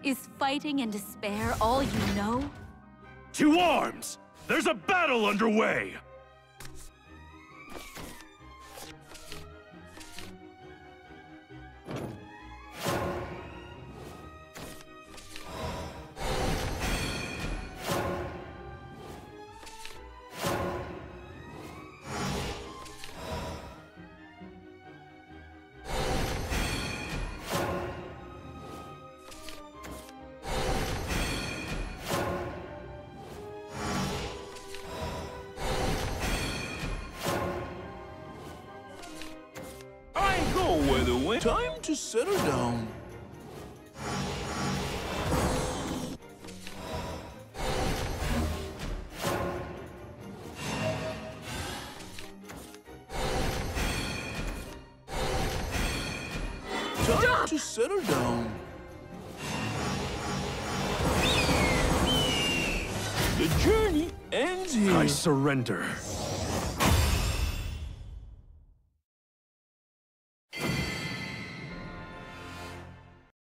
Is fighting and despair all you know? To arms! There's a battle underway! Where the wind. Time to settle down. Time to settle down. The journey ends here. I surrender.